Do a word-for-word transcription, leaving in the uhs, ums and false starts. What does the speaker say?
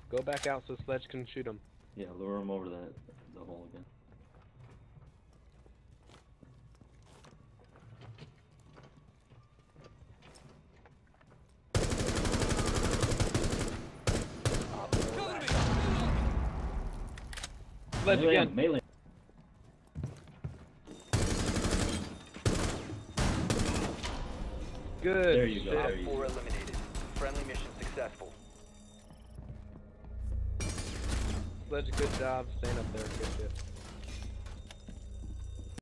Go back out so Sledge can shoot him. Yeah, lure him over that the hole again. Sledge Melee again. him, melee. Good. There you go. shit. There you Four go. eliminated. Friendly mission successful. Sledge, good job staying up there. Good shit.